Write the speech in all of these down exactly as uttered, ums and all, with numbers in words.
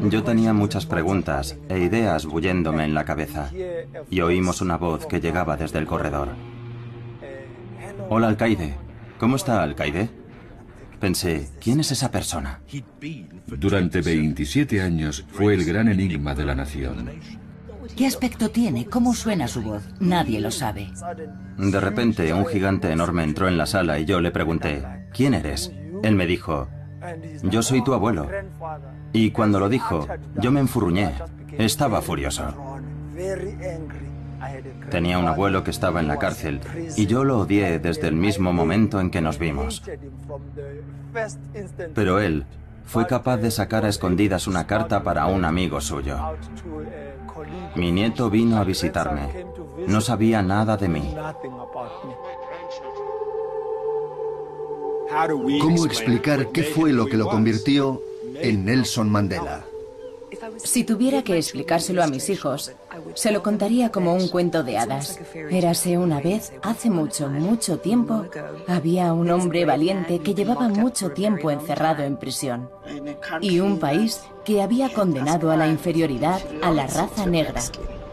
Yo tenía muchas preguntas e ideas bulléndome en la cabeza, y oímos una voz que llegaba desde el corredor. Hola, alcaide. ¿Cómo está, alcaide? Pensé, ¿quién es esa persona? Durante veintisiete años fue el gran enigma de la nación. ¿Qué aspecto tiene? ¿Cómo suena su voz? Nadie lo sabe. De repente, un gigante enorme entró en la sala y yo le pregunté, ¿quién eres? Él me dijo, yo soy tu abuelo. Y cuando lo dijo, yo me enfurruñé. Estaba furioso. Tenía un abuelo que estaba en la cárcel y yo lo odié desde el mismo momento en que nos vimos. Pero él fue capaz de sacar a escondidas una carta para un amigo suyo. Mi nieto vino a visitarme. No sabía nada de mí. ¿Cómo explicar qué fue lo que lo convirtió en Nelson Mandela? Si tuviera que explicárselo a mis hijos, se lo contaría como un cuento de hadas. Érase una vez, hace mucho, mucho tiempo, había un hombre valiente que llevaba mucho tiempo encerrado en prisión. Y un país que había condenado a la inferioridad a la raza negra.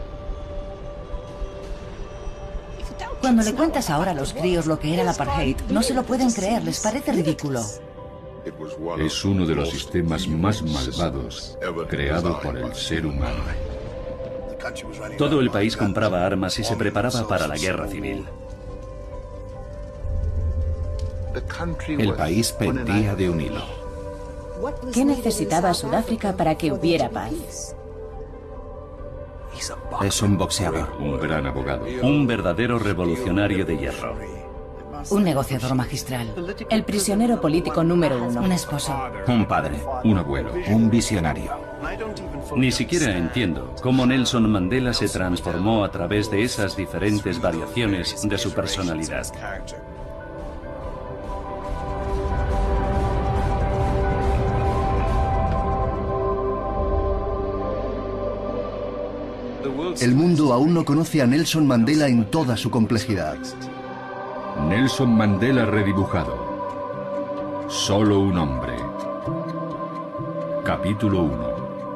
Cuando le cuentas ahora a los críos lo que era el apartheid, no se lo pueden creer, les parece ridículo. Es uno de los sistemas más malvados creado por el ser humano. Todo el país compraba armas y se preparaba para la guerra civil. El país pendía de un hilo. ¿Qué necesitaba Sudáfrica para que hubiera paz? Es un boxeador. Un gran abogado. Un verdadero revolucionario de hierro. Un negociador magistral. El prisionero político número uno. Un esposo. Un padre. Un abuelo. Un visionario. Ni siquiera entiendo cómo Nelson Mandela se transformó a través de esas diferentes variaciones de su personalidad. El mundo aún no conoce a Nelson Mandela en toda su complejidad. Nelson Mandela redibujado. Solo un hombre. Capítulo uno.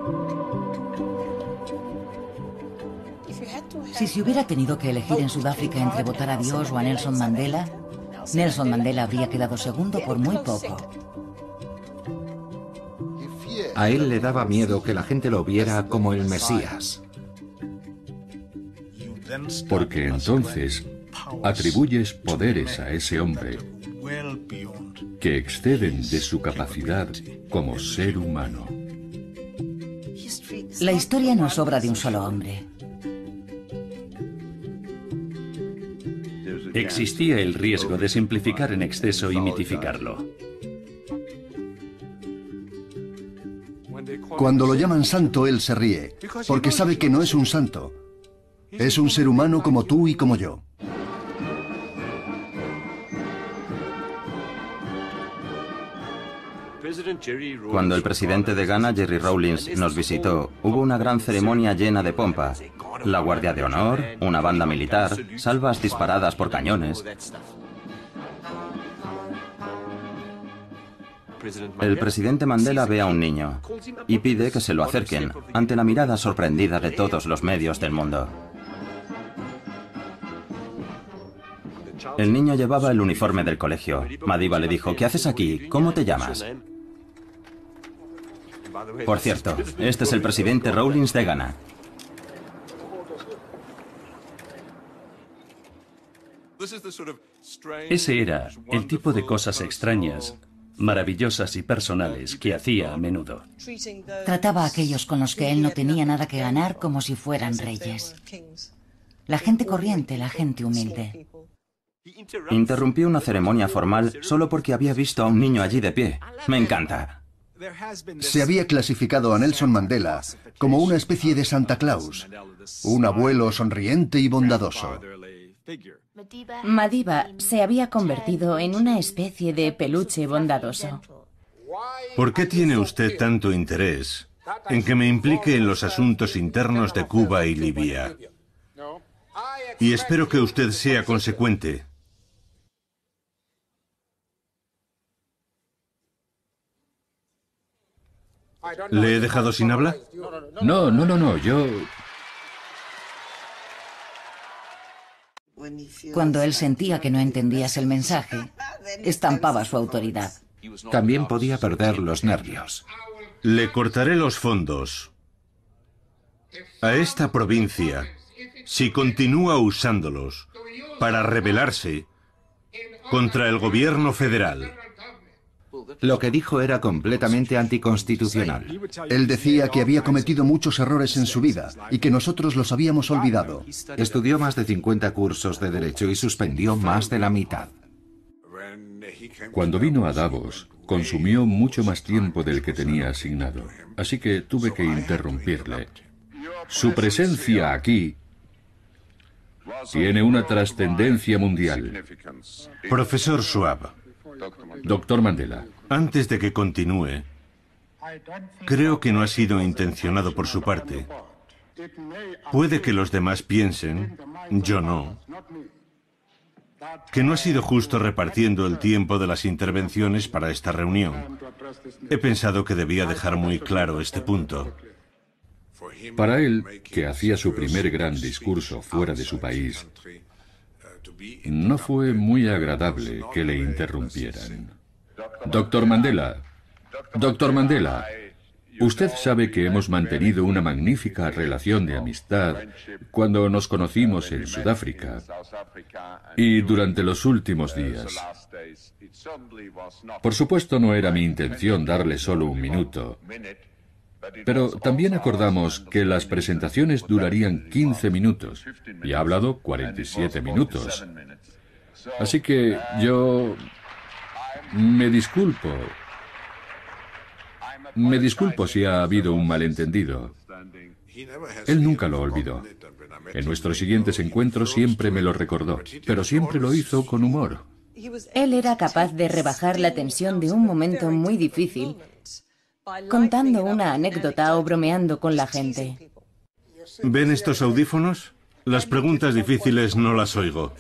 Si se hubiera tenido que elegir en Sudáfrica entre votar a Dios o a Nelson Mandela, Nelson Mandela habría quedado segundo por muy poco. A él le daba miedo que la gente lo viera como el Mesías. Porque entonces atribuyes poderes a ese hombre que exceden de su capacidad como ser humano. La historia no es obra de un solo hombre. Existía el riesgo de simplificar en exceso y mitificarlo. Cuando lo llaman santo, él se ríe, porque sabe que no es un santo. Es un ser humano como tú y como yo. Cuando el presidente de Ghana, Jerry Rawlings, nos visitó, hubo una gran ceremonia llena de pompa. La Guardia de Honor, una banda militar, salvas disparadas por cañones. El presidente Mandela ve a un niño y pide que se lo acerquen ante la mirada sorprendida de todos los medios del mundo. El niño llevaba el uniforme del colegio. Madiba le dijo, ¿qué haces aquí? ¿Cómo te llamas? Por cierto, este es el presidente Rawlings de Ghana. Ese era el tipo de cosas extrañas, maravillosas y personales que hacía a menudo. Trataba a aquellos con los que él no tenía nada que ganar como si fueran reyes. La gente corriente, la gente humilde. Interrumpió una ceremonia formal solo porque había visto a un niño allí de pie. Me encanta. Se había clasificado a Nelson Mandela como una especie de Santa Claus, un abuelo sonriente y bondadoso. Madiba se había convertido en una especie de peluche bondadoso. ¿Por qué tiene usted tanto interés en que me implique en los asuntos internos de Cuba y Libia? Y espero que usted sea consecuente. ¿Le he dejado sin habla? No, no, no, no, yo... Cuando él sentía que no entendías el mensaje, estampaba su autoridad. También podía perder los nervios. Le cortaré los fondos a esta provincia si continúa usándolos para rebelarse contra el gobierno federal. Lo que dijo era completamente anticonstitucional. Él decía que había cometido muchos errores en su vida y que nosotros los habíamos olvidado. Estudió más de cincuenta cursos de derecho y suspendió más de la mitad. Cuando vino a Davos, consumió mucho más tiempo del que tenía asignado, así que tuve que interrumpirle. Su presencia aquí tiene una trascendencia mundial. Profesor Schwab, Doctor Mandela, antes de que continúe, creo que no ha sido intencionado por su parte. Puede que los demás piensen, yo no, que no ha sido justo repartiendo el tiempo de las intervenciones para esta reunión. He pensado que debía dejar muy claro este punto. para él, que hacía su primer gran discurso fuera de su país, no fue muy agradable que le interrumpieran. Doctor Mandela, Doctor Mandela, usted sabe que hemos mantenido una magnífica relación de amistad cuando nos conocimos en Sudáfrica y durante los últimos días. Por supuesto, no era mi intención darle solo un minuto, pero también acordamos que las presentaciones durarían quince minutos y ha hablado cuarenta y siete minutos. Así que yo me disculpo. Me disculpo si ha habido un malentendido. Él nunca lo olvidó. En nuestros siguientes encuentros siempre me lo recordó, pero siempre lo hizo con humor. Él era capaz de rebajar la tensión de un momento muy difícil, contando una anécdota o bromeando con la gente. ¿Ven estos audífonos? Las preguntas difíciles no las oigo.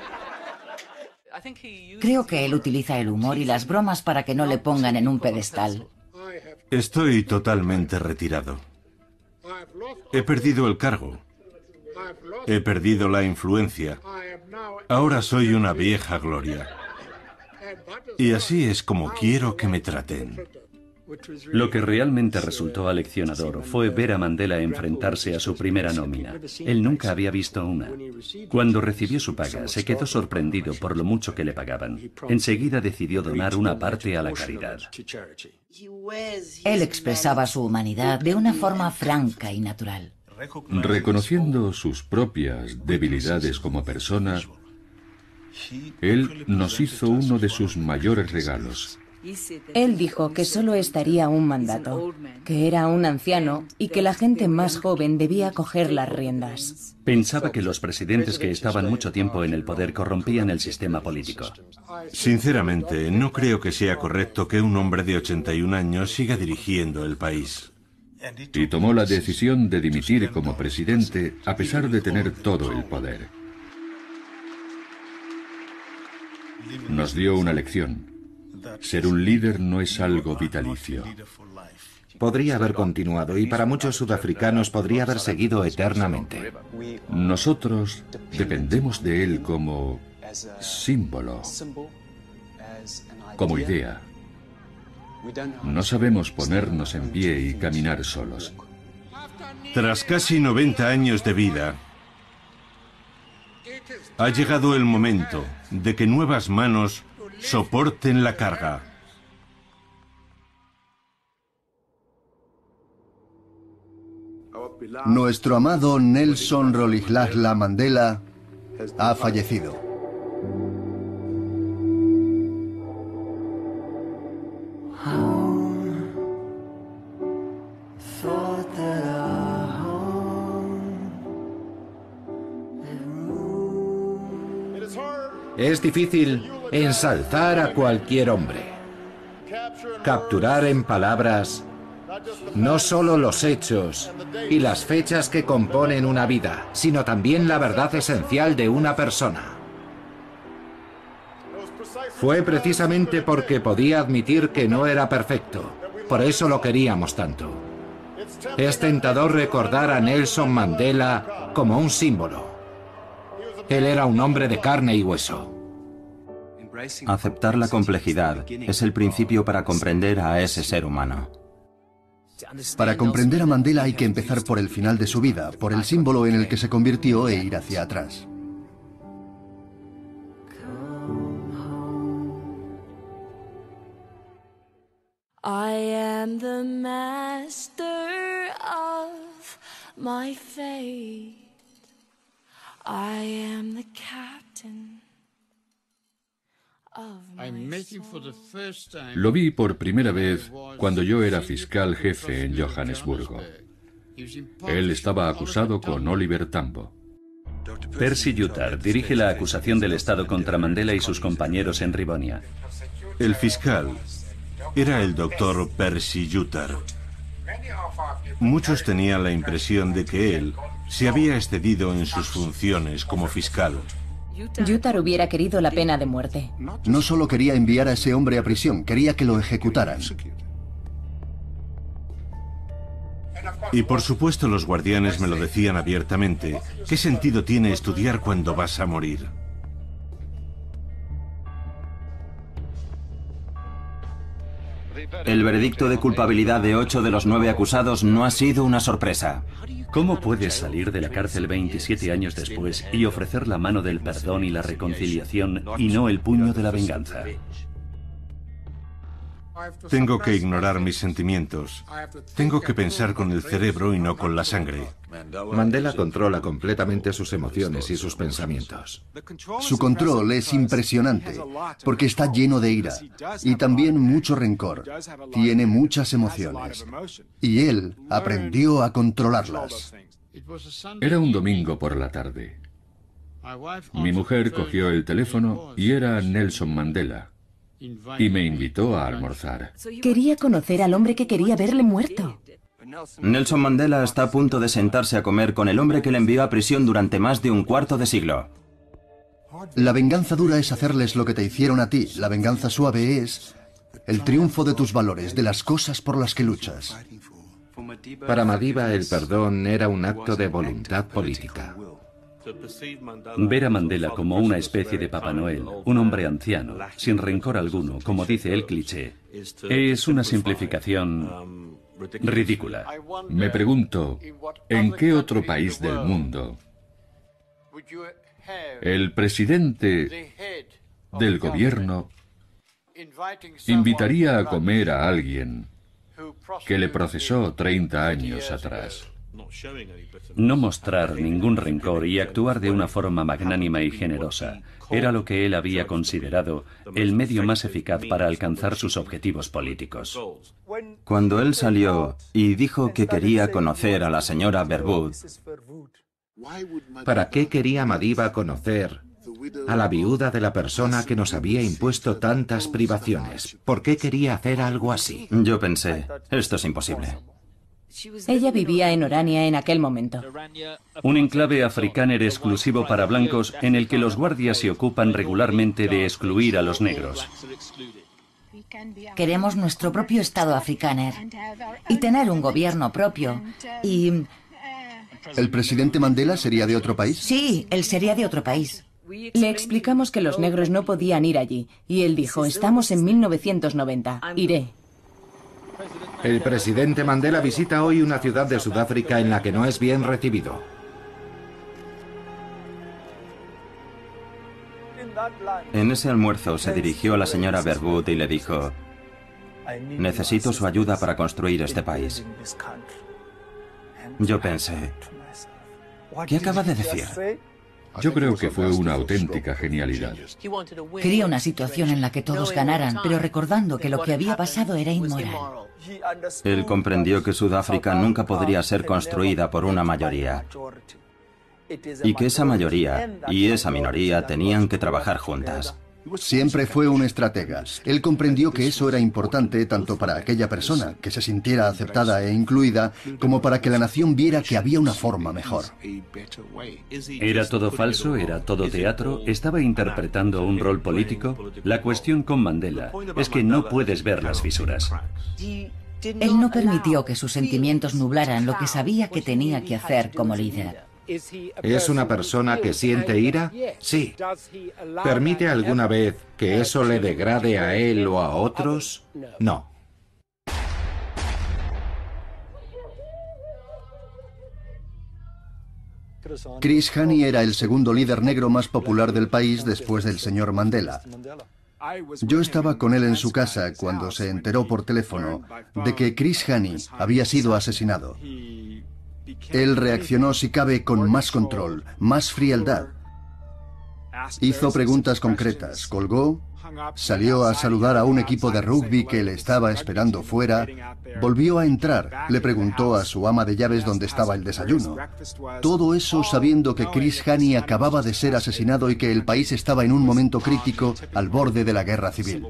Creo que él utiliza el humor y las bromas para que no le pongan en un pedestal. Estoy totalmente retirado. He perdido el cargo. He perdido la influencia. Ahora soy una vieja gloria. Y así es como quiero que me traten. Lo que realmente resultó aleccionador fue ver a Mandela enfrentarse a su primera nómina. Él nunca había visto una. Cuando recibió su paga, se quedó sorprendido por lo mucho que le pagaban. Enseguida decidió donar una parte a la caridad. Él expresaba su humanidad de una forma franca y natural. Reconociendo sus propias debilidades como persona, él nos hizo uno de sus mayores regalos. Él dijo que solo estaría un mandato, que era un anciano y que la gente más joven debía coger las riendas. Pensaba que los presidentes que estaban mucho tiempo en el poder corrompían el sistema político. Sinceramente, no creo que sea correcto que un hombre de ochenta y un años siga dirigiendo el país. Y tomó la decisión de dimitir como presidente a pesar de tener todo el poder. Nos dio una lección. Ser un líder no es algo vitalicio. Podría haber continuado y para muchos sudafricanos podría haber seguido eternamente. Nosotros dependemos de él como símbolo, como idea. No sabemos ponernos en pie y caminar solos. Tras casi noventa años de vida, ha llegado el momento de que nuevas manos soporten la carga. Nuestro amado Nelson Rolihlahla Mandela ha fallecido. Es difícil ensalzar a cualquier hombre, capturar en palabras no solo los hechos y las fechas que componen una vida, sino también la verdad esencial de una persona. Fue precisamente porque podía admitir que no era perfecto, Por eso lo queríamos tanto. Es tentador recordar a Nelson Mandela como un símbolo. Él era un hombre de carne y hueso. Aceptar la complejidad es el principio para comprender a ese ser humano. Para comprender a Mandela hay que empezar por el final de su vida, por el símbolo en el que se convirtió e ir hacia atrás. I am the master of my fate. I am the captain of my soul. Lo vi por primera vez cuando yo era fiscal jefe en Johannesburgo. Él estaba acusado con Oliver Tambo. Percy Yutar dirige la acusación del Estado contra Mandela y sus compañeros en Rivonia. El fiscal era el doctor Percy Yutar. Muchos tenían la impresión de que él se había excedido en sus funciones como fiscal. Yutar hubiera querido la pena de muerte. No solo quería enviar a ese hombre a prisión, quería que lo ejecutaran. Y por supuesto los guardianes me lo decían abiertamente. ¿Qué sentido tiene estudiar cuando vas a morir? El veredicto de culpabilidad de ocho de los nueve acusados no ha sido una sorpresa. ¿Cómo puedes salir de la cárcel veintisiete años después y ofrecer la mano del perdón y la reconciliación y no el puño de la venganza? Tengo que ignorar mis sentimientos. Tengo que pensar con el cerebro y no con la sangre. Mandela controla completamente sus emociones y sus pensamientos. Su control es impresionante, porque está lleno de ira y también mucho rencor. Tiene muchas emociones. Y él aprendió a controlarlas. Era un domingo por la tarde. Mi mujer cogió el teléfono y era Nelson Mandela. Y me invitó a almorzar. Quería conocer al hombre que quería verle muerto. Nelson Mandela está a punto de sentarse a comer con el hombre que le envió a prisión durante más de un cuarto de siglo. La venganza dura es hacerles lo que te hicieron a ti. La venganza suave es el triunfo de tus valores, de las cosas por las que luchas. Para Madiba el perdón era un acto de voluntad política. Ver a Mandela como una especie de Papá Noel, un hombre anciano, sin rencor alguno, como dice el cliché, es una simplificación ridícula. Me pregunto, ¿en qué otro país del mundo el presidente del gobierno invitaría a comer a alguien que le procesó treinta años atrás? No mostrar ningún rencor y actuar de una forma magnánima y generosa era lo que él había considerado el medio más eficaz para alcanzar sus objetivos políticos. Cuando él salió y dijo que quería conocer a la señora Verwoerd, ¿para qué quería Madiba conocer a la viuda de la persona que nos había impuesto tantas privaciones? ¿Por qué quería hacer algo así? yo pensé, esto es imposible. Ella vivía en Orania en aquel momento. Un enclave afrikáner exclusivo para blancos en el que los guardias se ocupan regularmente de excluir a los negros. Queremos nuestro propio Estado afrikáner y tener un gobierno propio. Y... ¿El presidente Mandela sería de otro país? Sí, él sería de otro país. Le explicamos que los negros no podían ir allí, y él dijo, estamos en mil novecientos noventa, iré. El presidente Mandela visita hoy una ciudad de Sudáfrica en la que no es bien recibido. En ese almuerzo se dirigió a la señora Verwoerd y le dijo, necesito su ayuda para construir este país. Yo pensé, ¿qué acaba de decir? Yo creo que fue una auténtica genialidad. Quería una situación en la que todos ganaran, pero recordando que lo que había pasado era inmoral. Él comprendió que Sudáfrica nunca podría ser construida por una mayoría y que esa mayoría y esa minoría tenían que trabajar juntas. Siempre fue un estratega. Él comprendió que eso era importante tanto para aquella persona, que se sintiera aceptada e incluida, como para que la nación viera que había una forma mejor. ¿Era todo falso? ¿Era todo teatro? ¿Estaba interpretando un rol político? La cuestión con Mandela es que no puedes ver las fisuras. Él no permitió que sus sentimientos nublaran lo que sabía que tenía que hacer como líder. ¿Es una persona que siente ira? Sí. ¿Permite alguna vez que eso le degrade a él o a otros? No. Chris Hani era el segundo líder negro más popular del país después del señor Mandela. Yo estaba con él en su casa cuando se enteró por teléfono de que Chris Hani había sido asesinado. Él reaccionó, si cabe, con más control, más frialdad. Hizo preguntas concretas, colgó, salió a saludar a un equipo de rugby que le estaba esperando fuera, volvió a entrar, le preguntó a su ama de llaves dónde estaba el desayuno. Todo eso sabiendo que Chris Hani acababa de ser asesinado y que el país estaba en un momento crítico al borde de la guerra civil.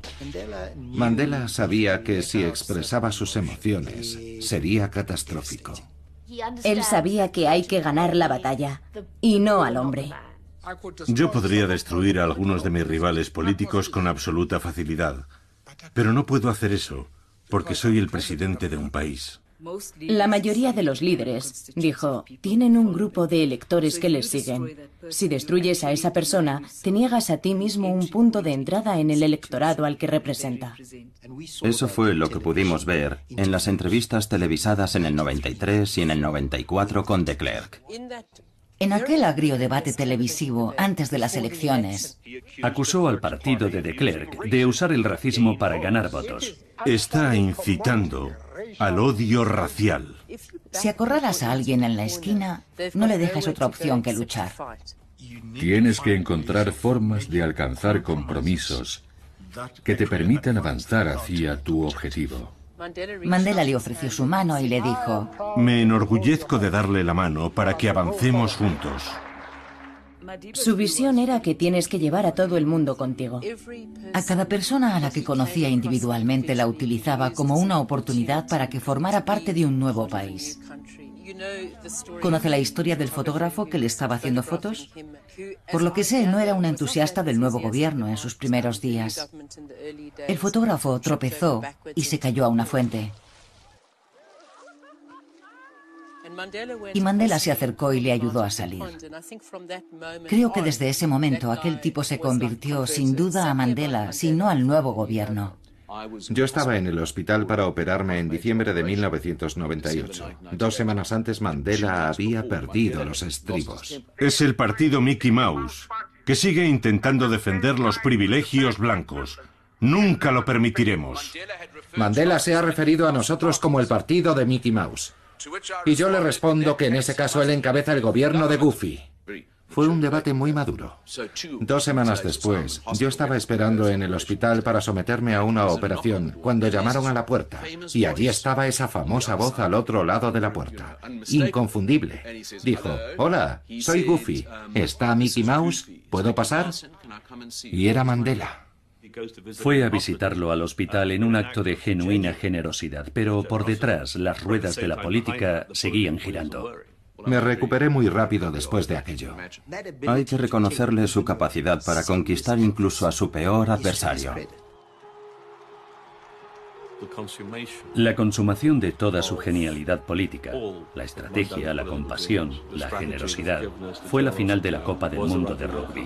Mandela sabía que si expresaba sus emociones sería catastrófico. Él sabía que hay que ganar la batalla, y no al hombre. Yo podría destruir a algunos de mis rivales políticos con absoluta facilidad, pero no puedo hacer eso, porque soy el presidente de un país. La mayoría de los líderes, dijo, tienen un grupo de electores que les siguen. Si destruyes a esa persona, te niegas a ti mismo un punto de entrada en el electorado al que representa. Eso fue lo que pudimos ver en las entrevistas televisadas en el noventa y tres y en el noventa y cuatro con de Klerk. En aquel agrio debate televisivo antes de las elecciones, acusó al partido de de Klerk de usar el racismo para ganar votos. Está incitando al odio racial. Si acorralas a alguien en la esquina, no le dejas otra opción que luchar. Tienes que encontrar formas de alcanzar compromisos que te permitan avanzar hacia tu objetivo. Mandela le ofreció su mano y le dijo: Me enorgullezco de darle la mano para que avancemos juntos. Su visión era que tienes que llevar a todo el mundo contigo. A cada persona a la que conocía individualmente la utilizaba como una oportunidad para que formara parte de un nuevo país. ¿Conoce la historia del fotógrafo que le estaba haciendo fotos? Por lo que sé, no era un entusiasta del nuevo gobierno en sus primeros días. El fotógrafo tropezó y se cayó a una fuente. Y Mandela se acercó y le ayudó a salir. Creo que desde ese momento aquel tipo se convirtió sin duda a Mandela, si no al nuevo gobierno. Yo estaba en el hospital para operarme en diciembre de mil novecientos noventa y ocho. Dos semanas antes Mandela había perdido los estribos. Es el partido Mickey Mouse, que sigue intentando defender los privilegios blancos. Nunca lo permitiremos. Mandela se ha referido a nosotros como el partido de Mickey Mouse. Y yo le respondo que en ese caso él encabeza el gobierno de Goofy. Fue un debate muy maduro. Dos semanas después, yo estaba esperando en el hospital para someterme a una operación cuando llamaron a la puerta. Y allí estaba esa famosa voz al otro lado de la puerta. Inconfundible. Dijo: hola, soy Goofy. ¿Está Mickey Mouse? ¿Puedo pasar? Y era Mandela. Fue a visitarlo al hospital en un acto de genuina generosidad, pero por detrás las ruedas de la política seguían girando. Me recuperé muy rápido después de aquello. Hay que reconocerle su capacidad para conquistar incluso a su peor adversario. La consumación de toda su genialidad política, la estrategia, la compasión, la generosidad, fue la final de la Copa del Mundo de Rugby.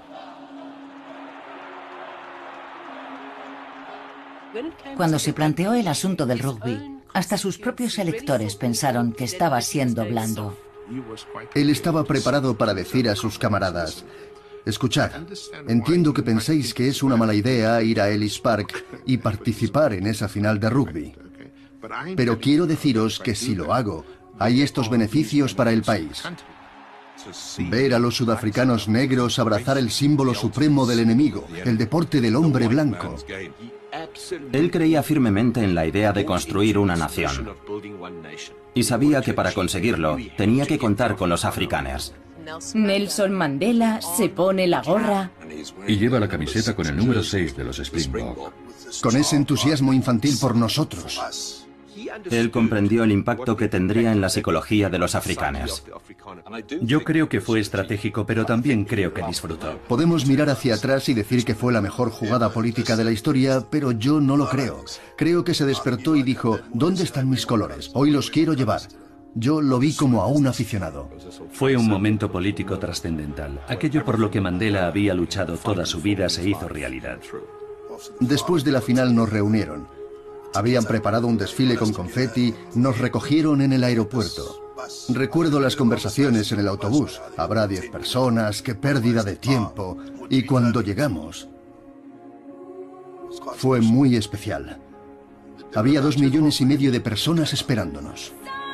Cuando se planteó el asunto del rugby, hasta sus propios electores pensaron que estaba siendo blando. Él estaba preparado para decir a sus camaradas: escuchad, entiendo que penséis que es una mala idea ir a Ellis Park y participar en esa final de rugby. Pero quiero deciros que si lo hago, hay estos beneficios para el país. Ver a los sudafricanos negros abrazar el símbolo supremo del enemigo, el deporte del hombre blanco. Él creía firmemente en la idea de construir una nación. Y sabía que para conseguirlo tenía que contar con los afrikaners. Nelson Mandela se pone la gorra y lleva la camiseta con el número seis de los Springbok. Con ese entusiasmo infantil por nosotros. Él comprendió el impacto que tendría en la psicología de los africanos. Yo creo que fue estratégico, pero también creo que disfrutó. Podemos mirar hacia atrás y decir que fue la mejor jugada política de la historia, pero yo no lo creo. Creo que se despertó y dijo, ¿dónde están mis colores? Hoy los quiero llevar. Yo lo vi como a un aficionado. Fue un momento político trascendental. Aquello por lo que Mandela había luchado toda su vida se hizo realidad. Después de la final nos reunieron. Habían preparado un desfile con confeti, nos recogieron en el aeropuerto. Recuerdo las conversaciones en el autobús. Habrá diez personas, qué pérdida de tiempo. Y cuando llegamos, fue muy especial. Había dos millones y medio de personas esperándonos.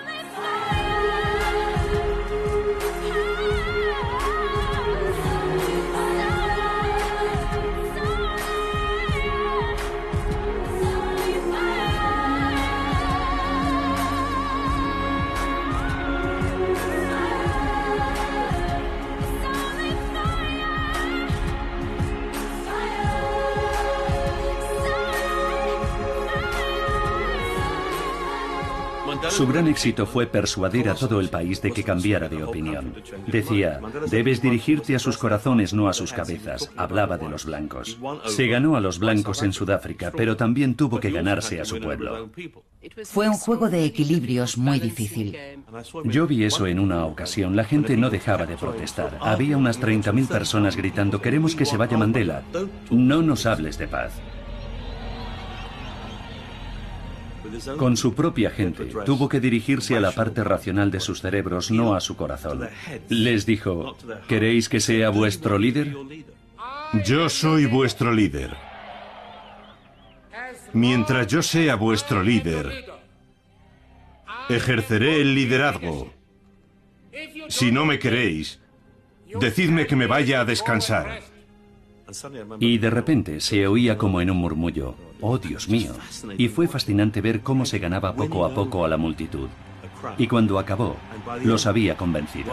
Su gran éxito fue persuadir a todo el país de que cambiara de opinión. Decía, debes dirigirte a sus corazones, no a sus cabezas. Hablaba de los blancos. Se ganó a los blancos en Sudáfrica, pero también tuvo que ganarse a su pueblo. Fue un juego de equilibrios muy difícil. Yo vi eso en una ocasión. La gente no dejaba de protestar. Había unas treinta mil personas gritando, queremos que se vaya Mandela. No nos hables de paz. Con su propia gente, tuvo que dirigirse a la parte racional de sus cerebros, no a su corazón. Les dijo, ¿queréis que sea vuestro líder? Yo soy vuestro líder. Mientras yo sea vuestro líder, ejerceré el liderazgo. Si no me queréis, decidme que me vaya a descansar. Y de repente se oía como en un murmullo, ¡oh, Dios mío! Y fue fascinante ver cómo se ganaba poco a poco a la multitud. Y cuando acabó, los había convencido.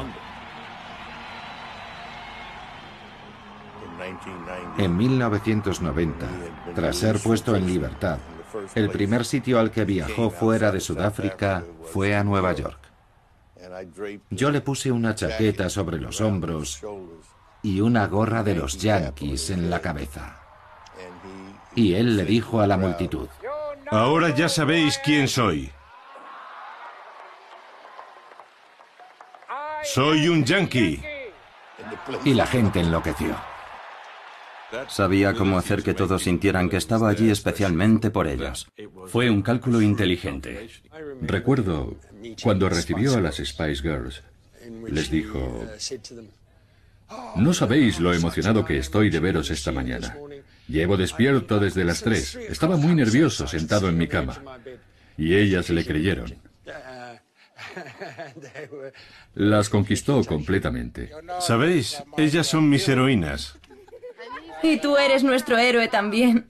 En mil novecientos noventa, tras ser puesto en libertad, el primer sitio al que viajó fuera de Sudáfrica fue a Nueva York. Yo le puse una chaqueta sobre los hombros y una gorra de los Yankees en la cabeza. Y él le dijo a la multitud, ahora ya sabéis quién soy. Soy un yankee. Y la gente enloqueció. Sabía cómo hacer que todos sintieran que estaba allí especialmente por ellos. Fue un cálculo inteligente. Recuerdo cuando recibió a las Spice Girls, les dijo, no sabéis lo emocionado que estoy de veros esta mañana. Llevo despierto desde las tres. Estaba muy nervioso sentado en mi cama. Y ellas le creyeron. Las conquistó completamente. ¿Sabéis? Ellas son mis heroínas. Y tú eres nuestro héroe también.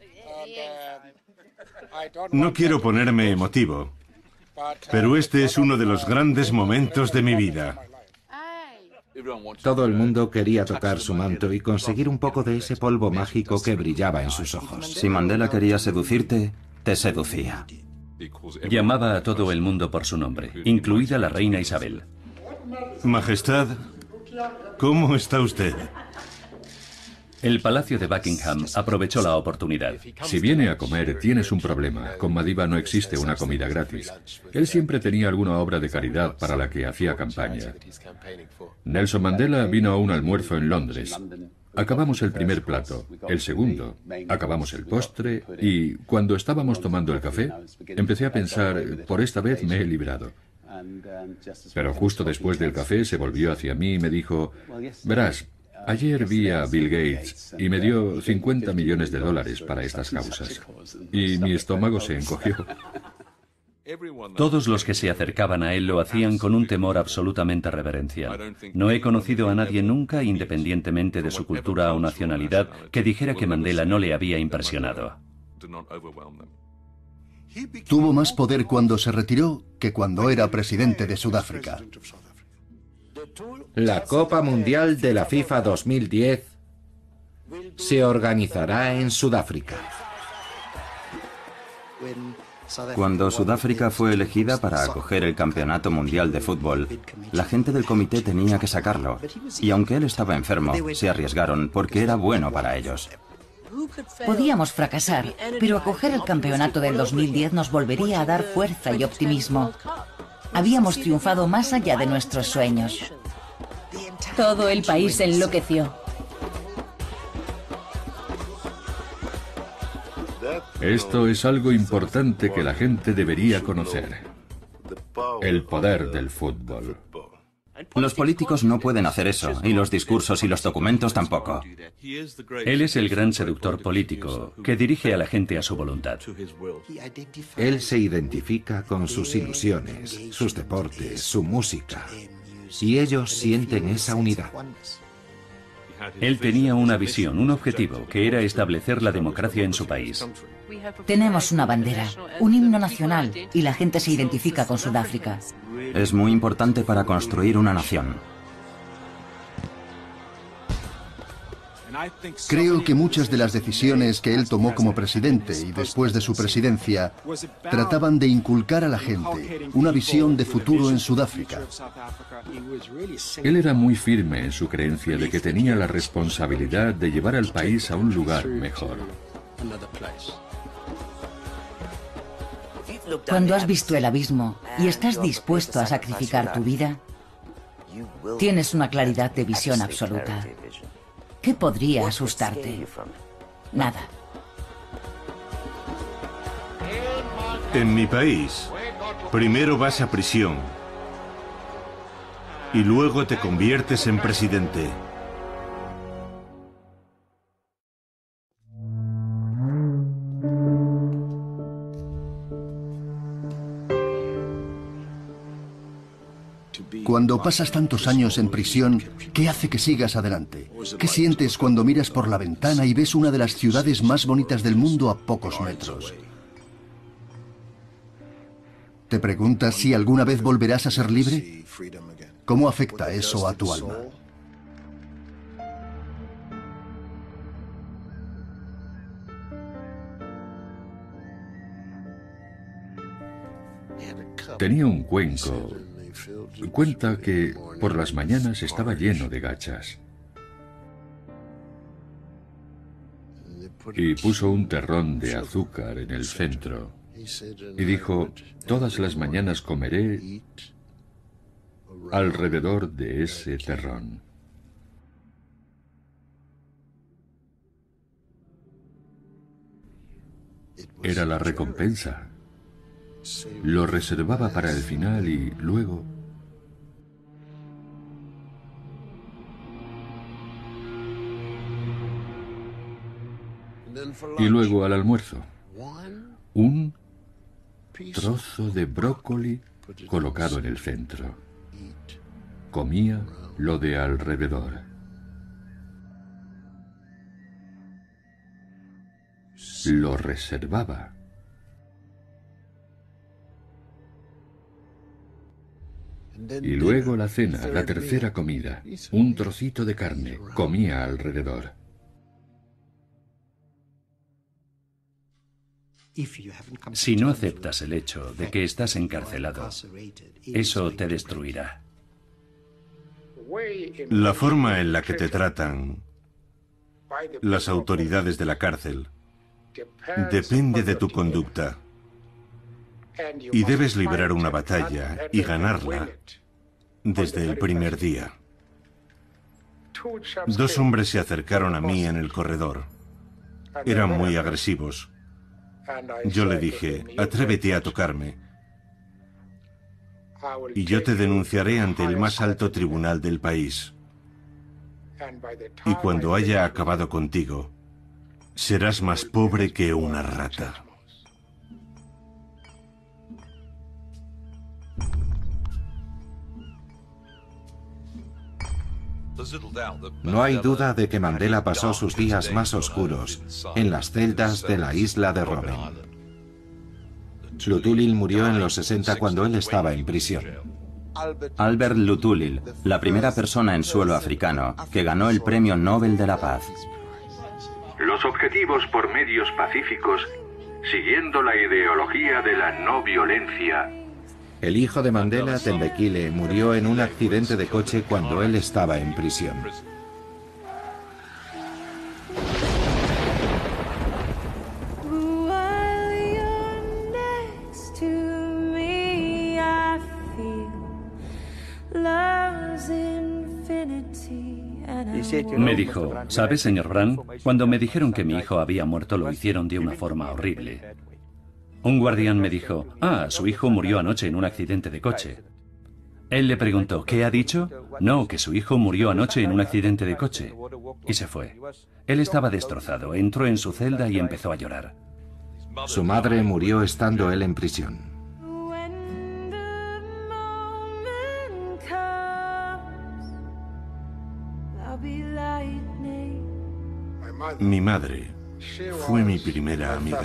No quiero ponerme emotivo, pero este es uno de los grandes momentos de mi vida. Todo el mundo quería tocar su manto y conseguir un poco de ese polvo mágico que brillaba en sus ojos. Si Mandela quería seducirte, te seducía. Llamaba a todo el mundo por su nombre, incluida la reina Isabel. Majestad, ¿cómo está usted? El Palacio de Buckingham aprovechó la oportunidad. Si viene a comer, tienes un problema. Con Madiba no existe una comida gratis. Él siempre tenía alguna obra de caridad para la que hacía campaña. Nelson Mandela vino a un almuerzo en Londres. Acabamos el primer plato, el segundo, acabamos el postre y cuando estábamos tomando el café, empecé a pensar, por esta vez me he librado. Pero justo después del café se volvió hacia mí y me dijo, verás, ayer vi a Bill Gates y me dio cincuenta millones de dólares para estas causas. Y mi estómago se encogió. Todos los que se acercaban a él lo hacían con un temor absolutamente reverencial. No he conocido a nadie nunca, independientemente de su cultura o nacionalidad, que dijera que Mandela no le había impresionado. Tuvo más poder cuando se retiró que cuando era presidente de Sudáfrica. La Copa Mundial de la FIFA dos mil diez se organizará en Sudáfrica. Cuando Sudáfrica fue elegida para acoger el Campeonato Mundial de Fútbol, la gente del comité tenía que sacarlo. Y aunque él estaba enfermo, se arriesgaron porque era bueno para ellos. Podíamos fracasar, pero acoger el campeonato del dos mil diez nos volvería a dar fuerza y optimismo. Habíamos triunfado más allá de nuestros sueños. Todo el país enloqueció. Esto es algo importante que la gente debería conocer. El poder del fútbol. Los políticos no pueden hacer eso, y los discursos y los documentos tampoco. Él es el gran seductor político que dirige a la gente a su voluntad. Él se identifica con sus ilusiones, sus deportes, su música, y ellos sienten esa unidad. Él tenía una visión, un objetivo, que era establecer la democracia en su país. Tenemos una bandera, un himno nacional, y la gente se identifica con Sudáfrica. Es muy importante para construir una nación. Creo que muchas de las decisiones que él tomó como presidente y después de su presidencia trataban de inculcar a la gente una visión de futuro en Sudáfrica. Él era muy firme en su creencia de que tenía la responsabilidad de llevar al país a un lugar mejor. Cuando has visto el abismo y estás dispuesto a sacrificar tu vida, tienes una claridad de visión absoluta. ¿Qué podría asustarte? Nada. En mi país, primero vas a prisión y luego te conviertes en presidente. Cuando pasas tantos años en prisión, ¿qué hace que sigas adelante? ¿Qué sientes cuando miras por la ventana y ves una de las ciudades más bonitas del mundo a pocos metros? ¿Te preguntas si alguna vez volverás a ser libre? ¿Cómo afecta eso a tu alma? Tenía un cuenco. Cuenta que por las mañanas estaba lleno de gachas. Y puso un terrón de azúcar en el centro. Y dijo, todas las mañanas comeré alrededor de ese terrón. Era la recompensa. Lo reservaba para el final y luego... Y luego al almuerzo, un trozo de brócoli colocado en el centro. Comía lo de alrededor. Lo reservaba. Y luego la cena, la tercera comida, un trocito de carne, comía alrededor. Si no aceptas el hecho de que estás encarcelado, eso te destruirá. La forma en la que te tratan las autoridades de la cárcel depende de tu conducta. Y debes librar una batalla y ganarla desde el primer día. Dos hombres se acercaron a mí en el corredor. Eran muy agresivos. Yo le dije, atrévete a tocarme y yo te denunciaré ante el más alto tribunal del país. Y cuando haya acabado contigo, serás más pobre que una rata. No hay duda de que Mandela pasó sus días más oscuros en las celdas de la isla de Robben. Lutulil murió en los sesenta cuando él estaba en prisión. Albert Lutulil, la primera persona en suelo africano que ganó el Premio Nobel de la Paz. Los objetivos por medios pacíficos siguiendo la ideología de la no violencia. El hijo de Mandela, Thembekile, murió en un accidente de coche cuando él estaba en prisión. Me dijo, ¿sabe, señor Brand? Cuando me dijeron que mi hijo había muerto, lo hicieron de una forma horrible. Un guardián me dijo, ah, su hijo murió anoche en un accidente de coche. Él le preguntó, ¿qué ha dicho? No, que su hijo murió anoche en un accidente de coche. Y se fue. Él estaba destrozado, entró en su celda y empezó a llorar. Su madre murió estando él en prisión. Mi madre fue mi primera amiga.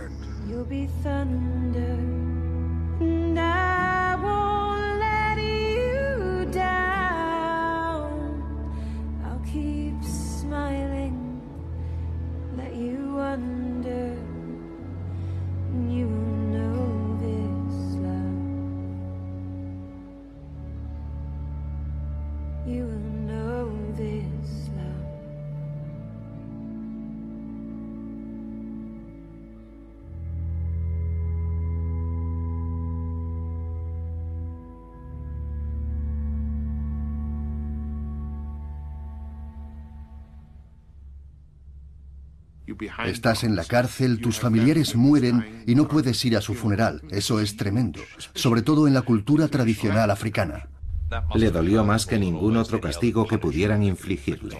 Estás en la cárcel, tus familiares mueren y no puedes ir a su funeral. Eso es tremendo, sobre todo en la cultura tradicional africana. Le dolió más que ningún otro castigo que pudieran infligirle.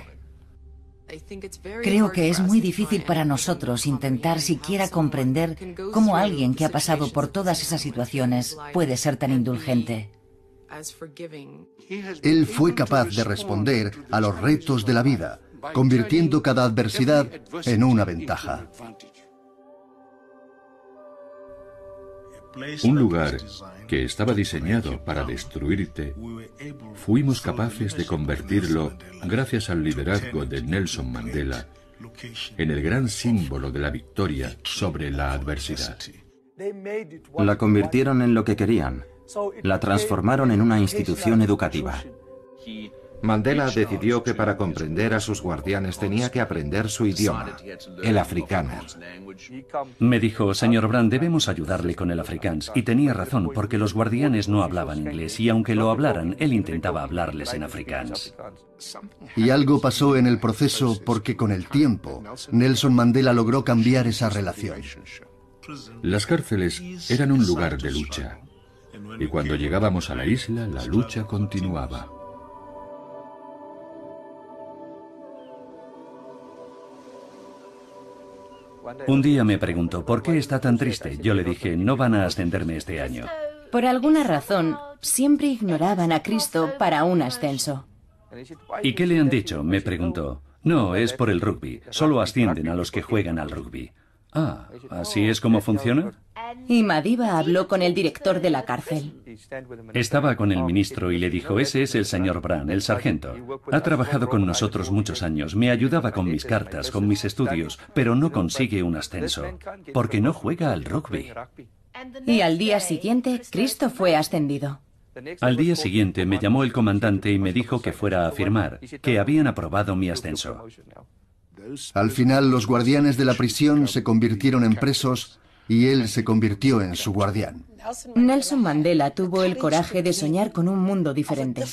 Creo que es muy difícil para nosotros intentar siquiera comprender cómo alguien que ha pasado por todas esas situaciones puede ser tan indulgente. Él fue capaz de responder a los retos de la vida, convirtiendo cada adversidad en una ventaja. Un lugar que estaba diseñado para destruirte, fuimos capaces de convertirlo, gracias al liderazgo de Nelson Mandela, en el gran símbolo de la victoria sobre la adversidad. La convirtieron en lo que querían. La transformaron en una institución educativa. Mandela decidió que para comprender a sus guardianes tenía que aprender su idioma, el africano. Me dijo, señor Brand, debemos ayudarle con el afrikaans. Y tenía razón, porque los guardianes no hablaban inglés, y aunque lo hablaran, él intentaba hablarles en afrikaans. Y algo pasó en el proceso porque con el tiempo, Nelson Mandela logró cambiar esa relación. Las cárceles eran un lugar de lucha, y cuando llegábamos a la isla, la lucha continuaba. Un día me preguntó, ¿por qué está tan triste? Yo le dije, no van a ascenderme este año. Por alguna razón, siempre ignoraban a Cristo para un ascenso. ¿Y qué le han dicho? Me preguntó. No, es por el rugby. Solo ascienden a los que juegan al rugby. Ah, ¿así es como funciona? Y Madiba habló con el director de la cárcel. Estaba con el ministro y le dijo, ese es el señor Brand, el sargento. Ha trabajado con nosotros muchos años, me ayudaba con mis cartas, con mis estudios, pero no consigue un ascenso, porque no juega al rugby. Y al día siguiente, Cristo fue ascendido. Al día siguiente me llamó el comandante y me dijo que fuera a firmar, que habían aprobado mi ascenso. Al final, los guardianes de la prisión se convirtieron en presos y él se convirtió en su guardián. Nelson Mandela tuvo el coraje de soñar con un mundo diferente.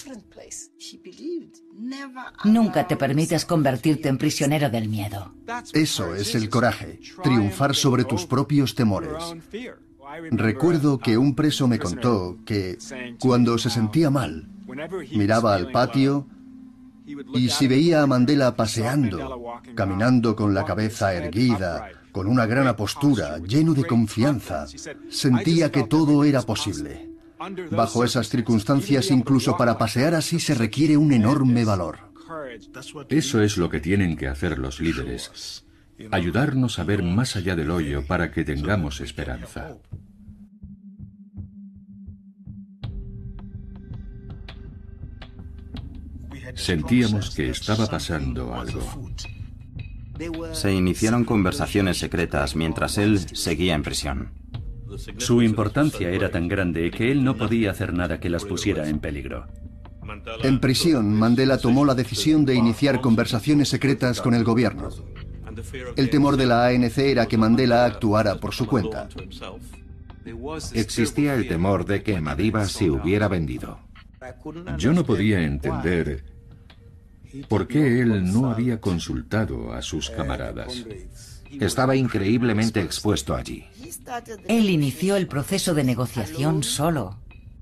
Nunca te permites convertirte en prisionero del miedo. Eso es el coraje, triunfar sobre tus propios temores. Recuerdo que un preso me contó que, cuando se sentía mal, miraba al patio y si veía a Mandela paseando, caminando con la cabeza erguida, con una gran apostura, lleno de confianza, sentía que todo era posible. Bajo esas circunstancias, incluso para pasear así se requiere un enorme valor. Eso es lo que tienen que hacer los líderes, ayudarnos a ver más allá del hoyo para que tengamos esperanza. Sentíamos que estaba pasando algo. Se iniciaron conversaciones secretas mientras él seguía en prisión. Su importancia era tan grande que él no podía hacer nada que las pusiera en peligro. En prisión, Mandela tomó la decisión de iniciar conversaciones secretas con el gobierno. El temor de la A N C era que Mandela actuara por su cuenta. Existía el temor de que Madiba se hubiera vendido. Yo no podía entender por qué él no había consultado a sus camaradas. Estaba increíblemente expuesto allí. Él inició el proceso de negociación solo,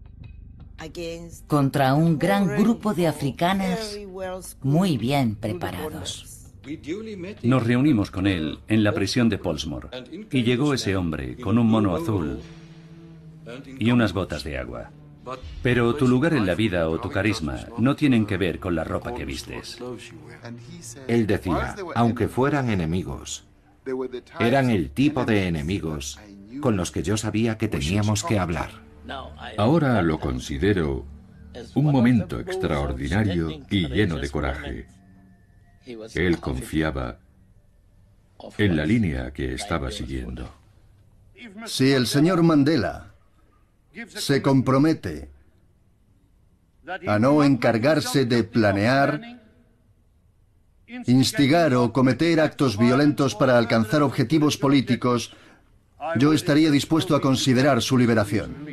contra un gran grupo de africanas muy bien preparados. Nos reunimos con él en la prisión de Portsmouth y llegó ese hombre con un mono azul y unas botas de agua. Pero tu lugar en la vida o tu carisma no tienen que ver con la ropa que vistes. Él decía, aunque fueran enemigos, eran el tipo de enemigos con los que yo sabía que teníamos que hablar. Ahora lo considero un momento extraordinario y lleno de coraje. Él confiaba en la línea que estaba siguiendo. Si el señor Mandela se compromete a no encargarse de planear, instigar o cometer actos violentos para alcanzar objetivos políticos, yo estaría dispuesto a considerar su liberación.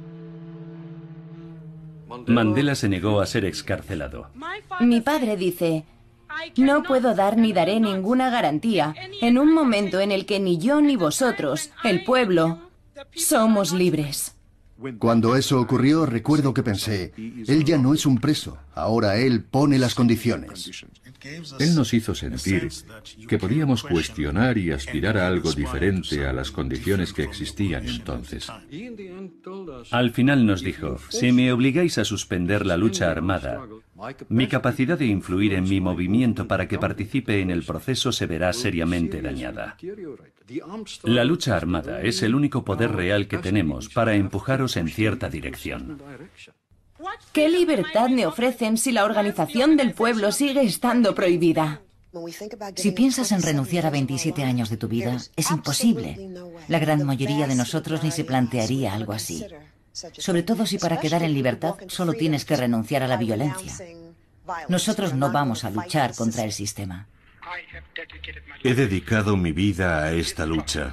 Mandela se negó a ser excarcelado. Mi padre dice, no puedo dar ni daré ninguna garantía en un momento en el que ni yo ni vosotros, el pueblo, somos libres. Cuando eso ocurrió, recuerdo que pensé, él ya no es un preso, ahora él pone las condiciones. Él nos hizo sentir que podíamos cuestionar y aspirar a algo diferente a las condiciones que existían entonces. Al final nos dijo, si me obligáis a suspender la lucha armada, mi capacidad de influir en mi movimiento para que participe en el proceso se verá seriamente dañada. La lucha armada es el único poder real que tenemos para empujaros en cierta dirección. ¿Qué libertad me ofrecen si la organización del pueblo sigue estando prohibida? Si piensas en renunciar a veintisiete años de tu vida, es imposible. La gran mayoría de nosotros ni se plantearía algo así. Sobre todo si para quedar en libertad solo tienes que renunciar a la violencia. Nosotros no vamos a luchar contra el sistema. He dedicado mi vida a esta lucha.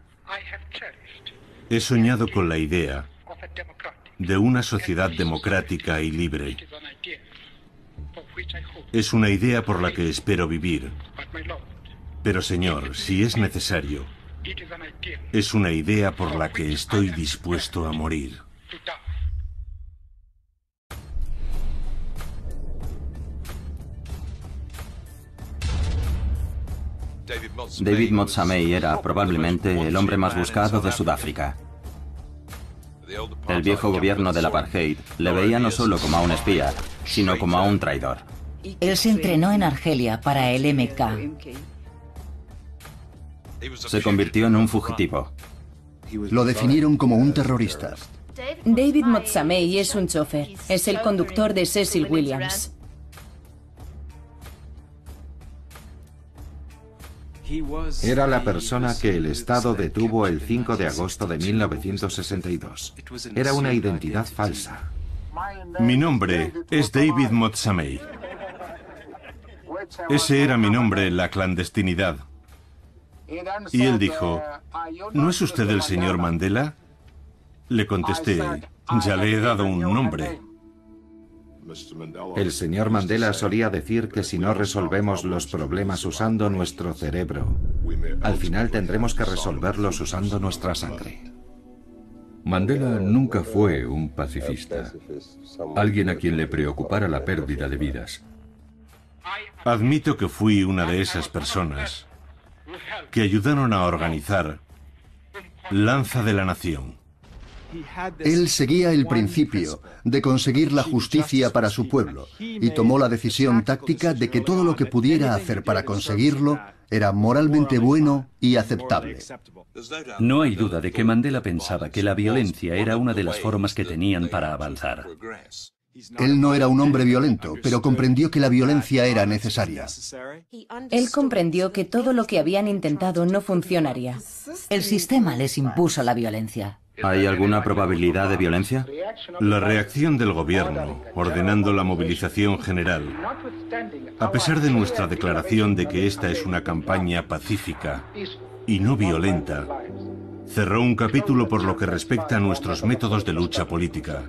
He soñado con la idea de una sociedad democrática y libre. Es una idea por la que espero vivir. Pero, Señor, si es necesario, es una idea por la que estoy dispuesto a morir. David Motsamei era probablemente el hombre más buscado de Sudáfrica. El viejo gobierno del apartheid le veía no solo como a un espía, sino como a un traidor. Él se entrenó en Argelia para el M K. Se convirtió en un fugitivo. Lo definieron como un terrorista. David Motsamei es un chofer. Es el conductor de Cecil Williams. Era la persona que el Estado detuvo el cinco de agosto de mil novecientos sesenta y dos. Era una identidad falsa. Mi nombre es David Motsamei. Ese era mi nombre en la clandestinidad. Y él dijo, ¿no es usted el señor Mandela? Le contesté, ya le he dado un nombre. El señor Mandela solía decir que si no resolvemos los problemas usando nuestro cerebro, al final tendremos que resolverlos usando nuestra sangre. Mandela nunca fue un pacifista, alguien a quien le preocupara la pérdida de vidas. Admito que fui una de esas personas que ayudaron a organizar Lanza de la Nación. Él seguía el principio de conseguir la justicia para su pueblo y tomó la decisión táctica de que todo lo que pudiera hacer para conseguirlo era moralmente bueno y aceptable. No hay duda de que Mandela pensaba que la violencia era una de las formas que tenían para avanzar. Él no era un hombre violento, pero comprendió que la violencia era necesaria. Él comprendió que todo lo que habían intentado no funcionaría. El sistema les impuso la violencia. ¿Hay alguna probabilidad de violencia? La reacción del gobierno, ordenando la movilización general, a pesar de nuestra declaración de que esta es una campaña pacífica y no violenta, cerró un capítulo por lo que respecta a nuestros métodos de lucha política.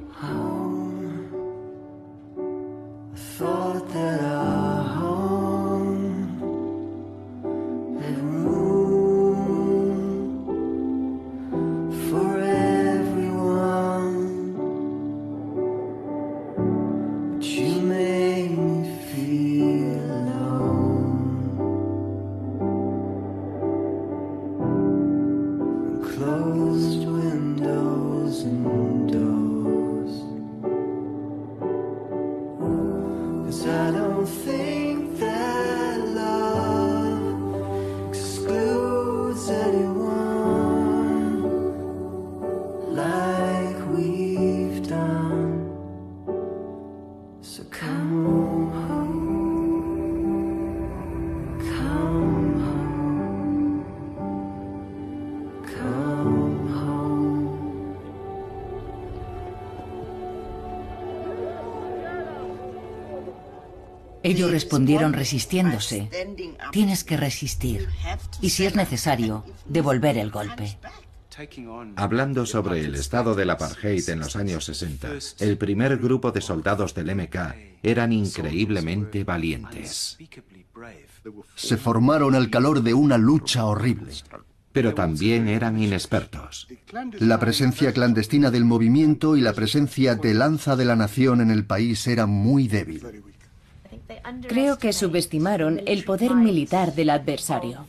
Ellos respondieron resistiéndose. Tienes que resistir. Y si es necesario, devolver el golpe. Hablando sobre el estado del apartheid en los años sesenta, el primer grupo de soldados del M K eran increíblemente valientes. Se formaron al calor de una lucha horrible. Pero también eran inexpertos. La presencia clandestina del movimiento y la presencia de Lanza de la Nación en el país era muy débil. Creo que subestimaron el poder militar del adversario.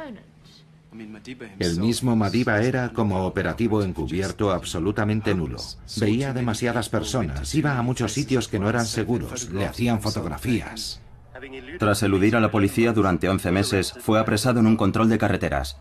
El mismo Madiba era, como operativo encubierto, absolutamente nulo. Veía demasiadas personas, iba a muchos sitios que no eran seguros, le hacían fotografías. Tras eludir a la policía durante once meses, fue apresado en un control de carreteras.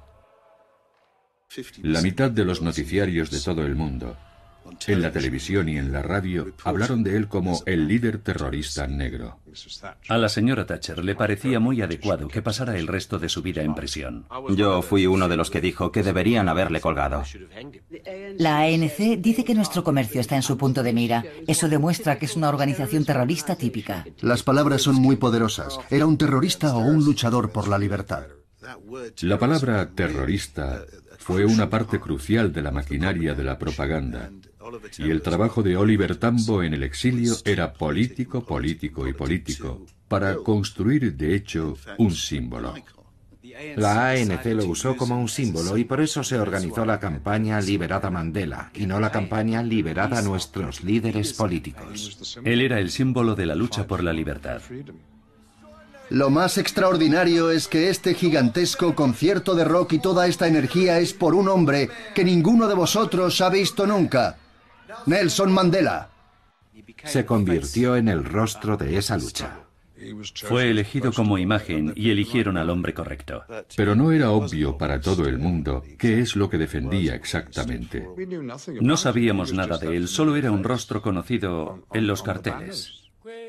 La mitad de los noticiarios de todo el mundo, en la televisión y en la radio, hablaron de él como el líder terrorista negro. A la señora Thatcher le parecía muy adecuado que pasara el resto de su vida en prisión. Yo fui uno de los que dijo que deberían haberle colgado. La A N C dice que nuestro comercio está en su punto de mira. Eso demuestra que es una organización terrorista típica. Las palabras son muy poderosas. ¿Era un terrorista o un luchador por la libertad? La palabra terrorista fue una parte crucial de la maquinaria de la propaganda. Y el trabajo de Oliver Tambo en el exilio era político, político y político, para construir, de hecho, un símbolo. La A N C lo usó como un símbolo y por eso se organizó la campaña Liberad a Mandela y no la campaña Liberad a nuestros líderes políticos. Él era el símbolo de la lucha por la libertad. Lo más extraordinario es que este gigantesco concierto de rock y toda esta energía es por un hombre que ninguno de vosotros ha visto nunca. Nelson Mandela. Se convirtió en el rostro de esa lucha. Fue elegido como imagen y eligieron al hombre correcto. Pero no era obvio para todo el mundo qué es lo que defendía exactamente. No sabíamos nada de él, solo era un rostro conocido en los carteles.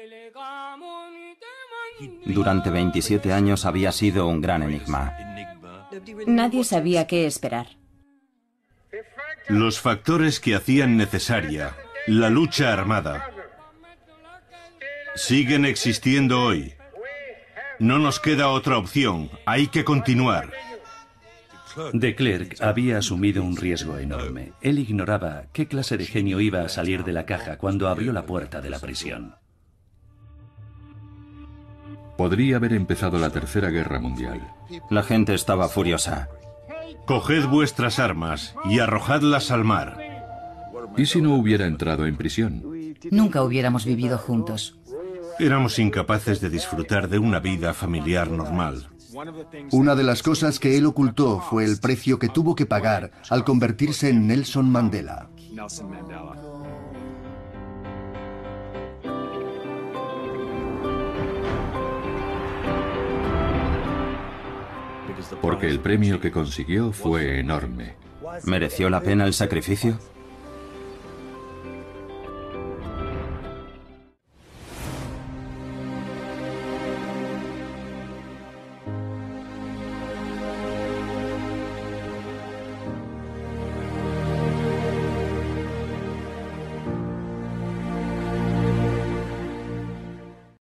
Durante veintisiete años había sido un gran enigma. Nadie sabía qué esperar. Los factores que hacían necesaria la lucha armada siguen existiendo hoy. No nos queda otra opción, hay que continuar. De Klerk había asumido un riesgo enorme. Él ignoraba qué clase de genio iba a salir de la caja cuando abrió la puerta de la prisión. Podría haber empezado la Tercera Guerra Mundial. La gente estaba furiosa. Coged vuestras armas y arrojadlas al mar. ¿Y si no hubiera entrado en prisión? Nunca hubiéramos vivido juntos. Éramos incapaces de disfrutar de una vida familiar normal. Una de las cosas que él ocultó fue el precio que tuvo que pagar al convertirse en Nelson Mandela. Porque el premio que consiguió fue enorme. ¿Mereció la pena el sacrificio?